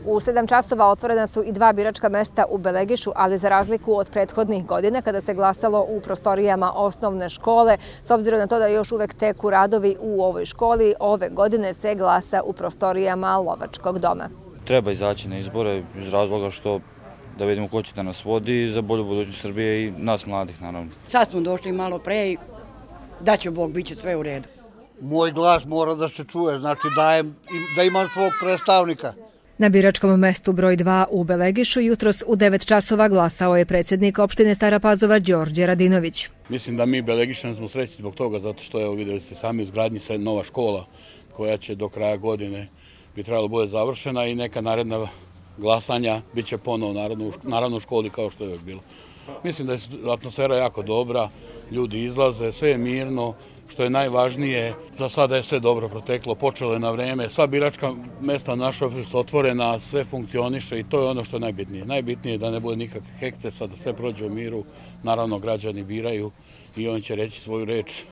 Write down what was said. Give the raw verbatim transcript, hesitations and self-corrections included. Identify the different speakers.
Speaker 1: U sedam časova otvorena su i dva biračka mesta u Belegišu, ali za razliku od prethodnih godina kada se glasalo u prostorijama osnovne škole, s obzirom na to da još uvek teku radovi u ovoj školi, ove godine se glasa u prostorijama Lovačkog doma.
Speaker 2: Treba izaći na izbore iz razloga što da vidimo ko će da nas vodi za bolju budućnost Srbije i nas mladih, naravno.
Speaker 3: Sad smo došli malo pre i da će Bog, bit će sve u redu.
Speaker 4: Moj glas mora da se čuje, znači dajem, da imam svog predstavnika.
Speaker 1: Na biračkom mestu broj dva u Belegišu jutros u devet časova glasao je predsjednik opštine Stara Pazova Đorđe Radinović.
Speaker 5: Mislim da mi Belegišani smo srećni zbog toga, zato što evo vidjeli ste sami u izgradnji nova škola koja će do kraja godine bi trebalo bude završena i neka naredna glasanja bit će ponovo naravno u školi kao što je uvijek bilo. Mislim da je atmosfera jako dobra, ljudi izlaze, sve je mirno, što je najvažnije. Za sada je sve dobro proteklo, počelo je na vreme, sva biračka mesta naša su otvorena, sve funkcioniše i to je ono što je najbitnije. Najbitnije je da ne bude nikakvih ekscesa, da sve prođe u miru, naravno građani biraju i on će reći svoju reč.